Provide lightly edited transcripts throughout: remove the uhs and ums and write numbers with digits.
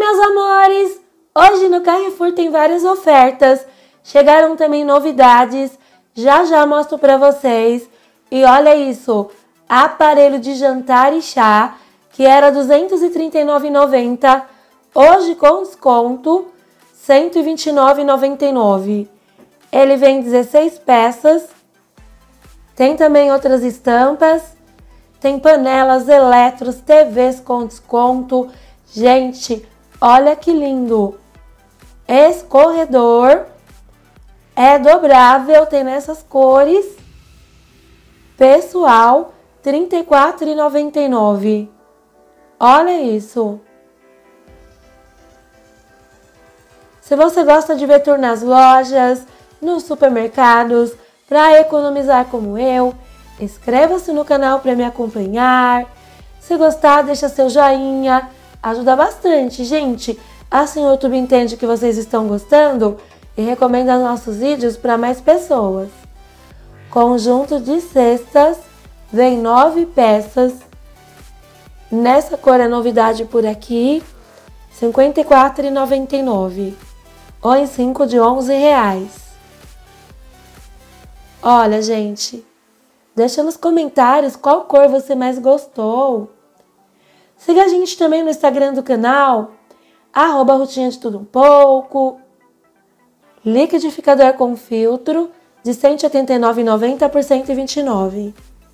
meus amores! Hoje no Carrefour tem várias ofertas, chegaram também novidades, já mostro pra vocês. E olha isso, aparelho de jantar e chá, que era R$ 239,90, hoje com desconto, R$ 129,99. Ele vem 16 peças, tem também outras estampas, tem panelas, eletros, TVs com desconto. Gente, olha que lindo! Escorredor, é dobrável, tem nessas cores. Pessoal, R$ 34,99. Olha isso! Se você gosta de ver tour nas lojas, nos supermercados, para economizar como eu, inscreva-se no canal para me acompanhar. Se gostar, deixa seu joinha, ajuda bastante, gente. Assim o YouTube entende que vocês estão gostando e recomenda nossos vídeos para mais pessoas. Conjunto de cestas, vem 9 peças. Nessa cor é novidade por aqui, R$ 54,99. Ou em 5 de R$ 11,00. Olha, gente, deixa nos comentários qual cor você mais gostou. Siga a gente também no Instagram do canal, @rotinha de tudo um pouco. Liquidificador com filtro de R$ 189,90 por R$ 129.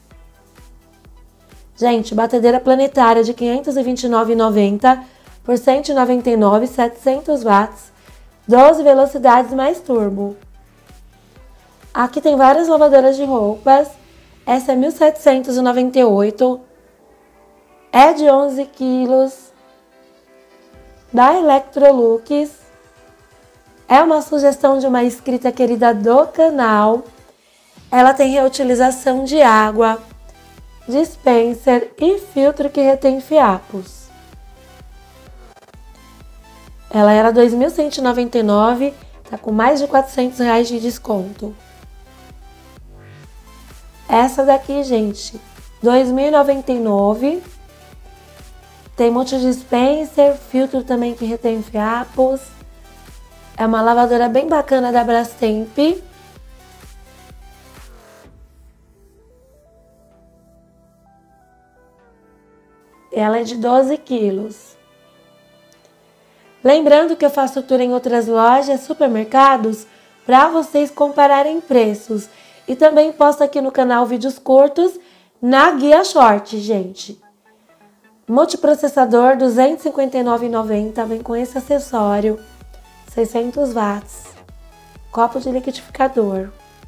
Gente, batedeira planetária de R$ 529,90 por R$ 199, 700 watts, 12 velocidades mais turbo. Aqui tem várias lavadoras de roupas. Essa é R$ 1.798. É de 11 quilos. Da Electrolux. É uma sugestão de uma inscrita querida do canal. Ela tem reutilização de água, dispenser e filtro que retém fiapos. Ela era R$ 2.199, tá com mais de R$ 400 de desconto. Essa daqui, gente, R$ 2.099. Tem multidispenser, filtro também que retém fiapos. É uma lavadora bem bacana da Brastemp. Ela é de 12 quilos. Lembrando que eu faço tour em outras lojas, supermercados, para vocês compararem preços. E também posto aqui no canal vídeos curtos na guia short, gente. Multiprocessador, R$ 259,90, vem com esse acessório, 600 watts. Copo de liquidificador.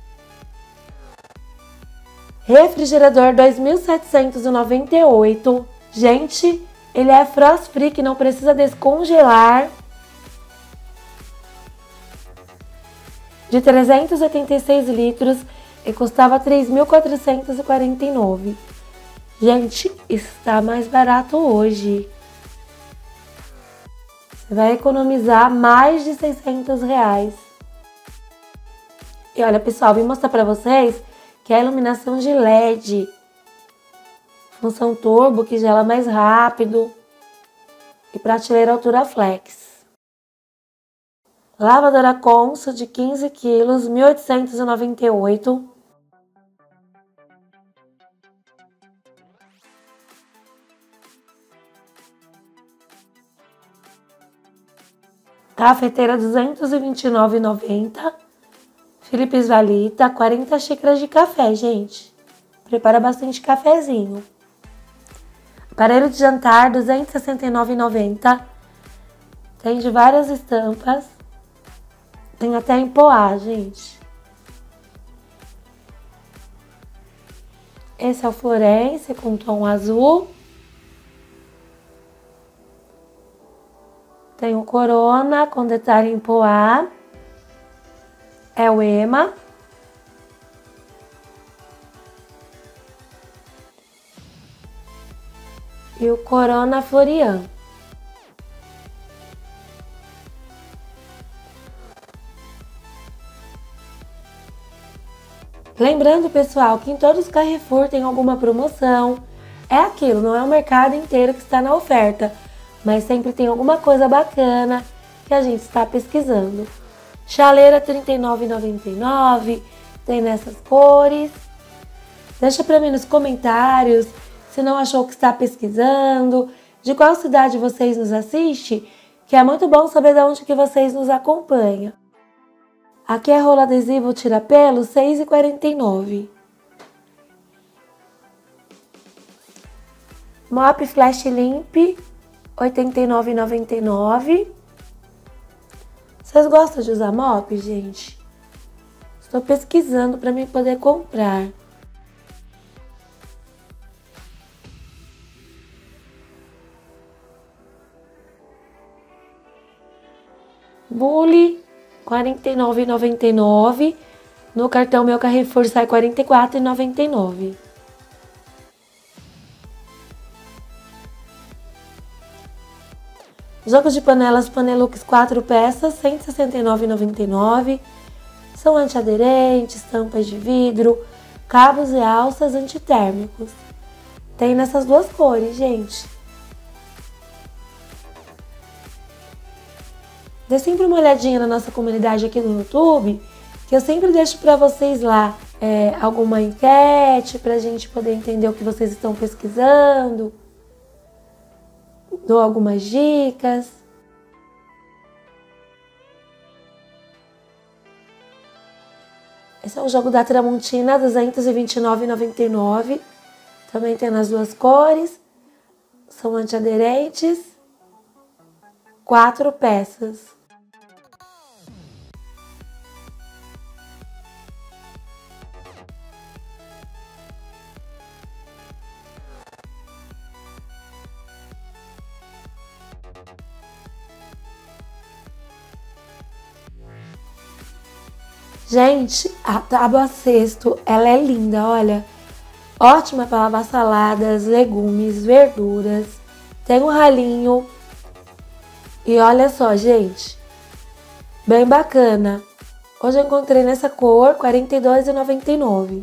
Refrigerador, R$ 2.798. Gente, ele é frost free, que não precisa descongelar. De 386 litros e custava R$ 3.449. Gente, está mais barato hoje. Você vai economizar mais de R$ 600. E olha, pessoal, vim mostrar para vocês que é a iluminação de LED. Função turbo, que gela mais rápido. E prateleira altura flex. Lavadora Consul de 15 quilos, R$ 1.898. Cafeteira R$ 229,90. Philips Valita, 40 xícaras de café, gente. Prepara bastante cafezinho. Aparelho de jantar, R$ 269,90. Tem de várias estampas. Tem até em poá, gente. Esse é o Florence com tom azul. Tem o Corona com detalhe em poá. É o Ema. E o Corona Florian. Lembrando, pessoal, que em todos os Carrefour tem alguma promoção. É aquilo, não é o mercado inteiro que está na oferta. mas sempre tem alguma coisa bacana que a gente está pesquisando. Chaleira R$ 39,99, tem nessas cores. Deixa para mim nos comentários se não achou que está pesquisando, de qual cidade vocês nos assistem, que é muito bom saber de onde que vocês nos acompanham. Aqui é rolo adesivo tira-pelo, R$ 6,49. Mop Flash Limp, R$ 89,99. Vocês gostam de usar mop, gente? Estou pesquisando para mim poder comprar. Bully, R$ 49,99. No cartão Meu Carrefour sai R$ 44,99. Jogos de panelas Panelux 4 peças, R$ 169,99. São antiaderentes, tampas de vidro, cabos e alças antitérmicos. Tem nessas duas cores, gente. Dê sempre uma olhadinha na nossa comunidade aqui no YouTube, que eu sempre deixo para vocês lá alguma enquete para a gente poder entender o que vocês estão pesquisando. Dou algumas dicas. Esse é o jogo da Tramontina, R$ 229,99. Também tem nas duas cores. São antiaderentes. 4 peças. Gente, a tábua cesto, ela é linda, olha. Ótima para lavar saladas, legumes, verduras. Tem um ralinho. E olha só, gente. Bem bacana. Hoje eu encontrei nessa cor, R$ 42,99.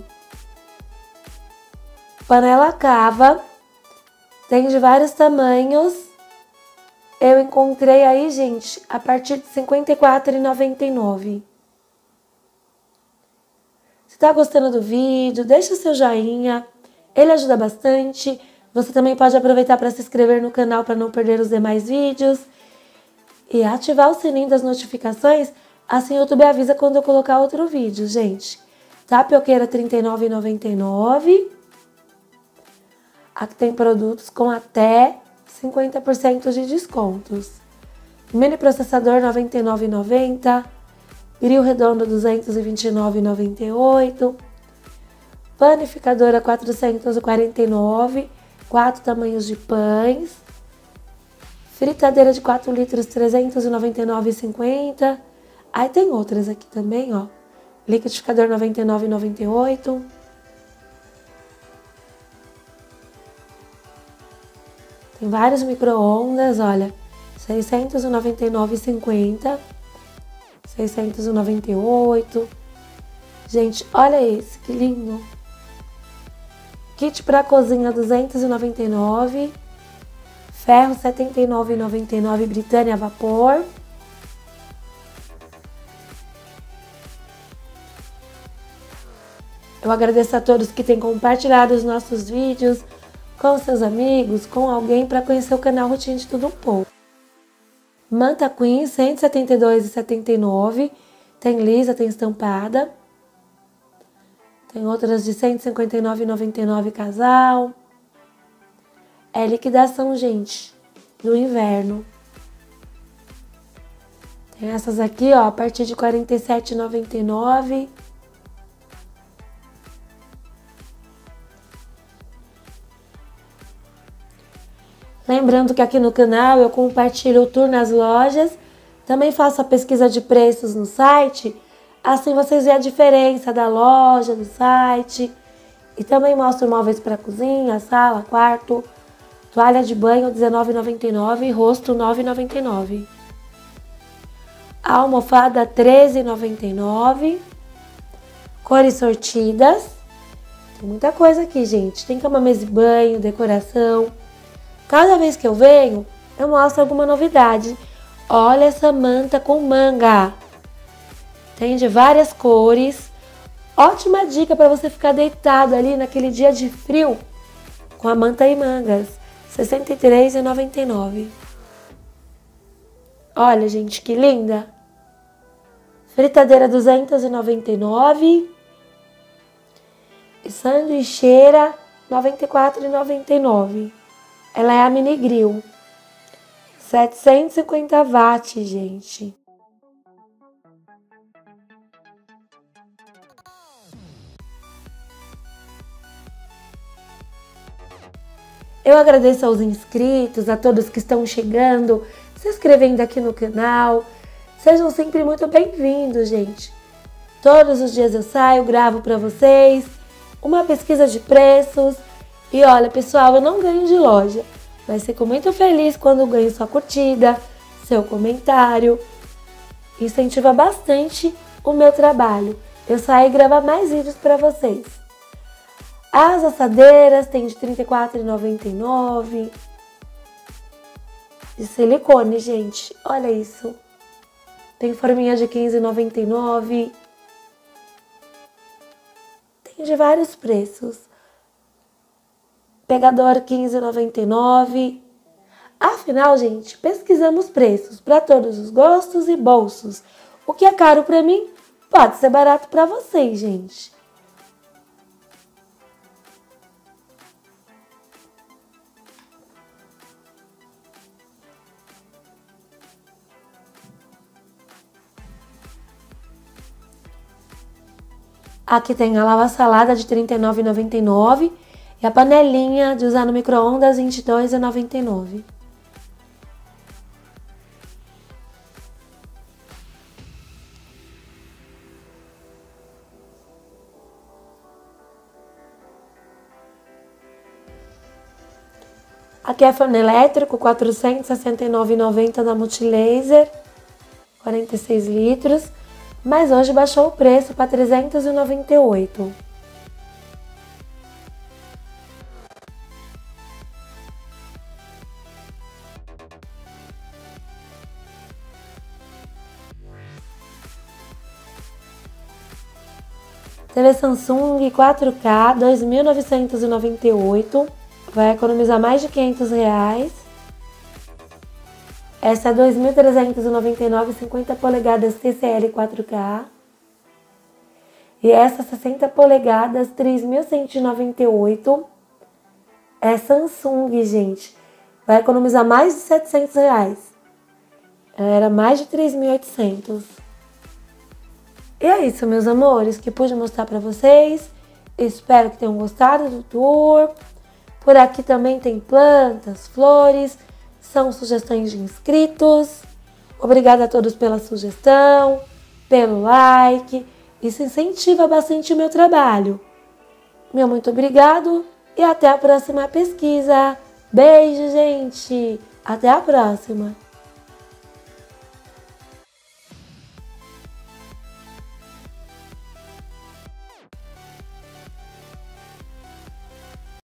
Panela cava. Tem de vários tamanhos. Eu encontrei aí, gente, a partir de R$ 54,99. Se tá gostando do vídeo, deixa o seu joinha, ele ajuda bastante. Você também pode aproveitar para se inscrever no canal para não perder os demais vídeos. E ativar o sininho das notificações, assim o YouTube avisa quando eu colocar outro vídeo, gente. Tapioqueira R$ 39,99. Aqui tem produtos com até 50% de descontos. Mini processador R$ 99,90. Grill redondo R$ 229,98. Panificadora R$ 449. 4 tamanhos de pães. Fritadeira de 4 litros R$ 399,50. Aí tem outras aqui também, ó. Liquidificador R$ 99,98. Tem vários micro-ondas, olha. R$ 699,50. 698. Gente, olha esse, que lindo. Kit para cozinha R$ 299. Ferro R$ 79,99, Britânia a vapor. Eu agradeço a todos que têm compartilhado os nossos vídeos com seus amigos, com alguém para conhecer o canal Rotina de Tudo Um Pouco. Manta Queen, R$ 172,79. Tem lisa, tem estampada. Tem outras de R$ 159,99 casal. É liquidação, gente, do inverno. Tem essas aqui, ó, a partir de R$ 47,99. Lembrando que aqui no canal eu compartilho o tour nas lojas, também faço a pesquisa de preços no site, assim vocês veem a diferença da loja, do site. E também mostro móveis para cozinha, sala, quarto, toalha de banho R$ 19,99 e rosto R$ 9,99. Almofada R$ 13,99. Cores sortidas. Tem muita coisa aqui, gente. Tem cama, mesa e banho, decoração. Cada vez que eu venho, eu mostro alguma novidade. Olha essa manta com manga. Tem de várias cores. Ótima dica para você ficar deitado ali naquele dia de frio com a manta e mangas. R$ 63,99. Olha, gente, que linda. Fritadeira 299. E sanduicheira R$ 94,99. Ela é a mini grill. 750 watts, gente. Eu agradeço aos inscritos, a todos que estão chegando, se inscrevendo aqui no canal. Sejam sempre muito bem-vindos, gente. Todos os dias eu saio, gravo para vocês uma pesquisa de preços. E olha, pessoal, eu não ganho de loja, mas fico muito feliz quando ganho sua curtida, seu comentário. Incentiva bastante o meu trabalho. Eu saio e gravo mais vídeos para vocês. As assadeiras tem de R$ 34,99. De silicone, gente. Olha isso. Tem forminha de R$ 15,99. Tem de vários preços. Pegador R$ 15,99. Afinal, gente, pesquisamos preços para todos os gostos e bolsos. O que é caro para mim pode ser barato para vocês, gente. Aqui tem a lava-salada de R$ 39,99 e a panelinha de usar no micro-ondas R$ 22,99. Aqui é forno elétrico, R$ 469,90 da Multilaser, 46 litros. Mas hoje baixou o preço para R$ 398. TV Samsung 4K 2.998. Vai economizar mais de R$ 500. Essa é 2.399, 50 polegadas TCL 4K. E essa 60 polegadas 3.198. É Samsung, gente. Vai economizar mais de R$ 700. Ela era mais de 3.800. E é isso, meus amores, que pude mostrar pra vocês. Espero que tenham gostado do tour. Por aqui também tem plantas, flores. São sugestões de inscritos. Obrigada a todos pela sugestão, pelo like. Isso incentiva bastante o meu trabalho. Meu muito obrigado e até a próxima pesquisa. Beijo, gente. Até a próxima.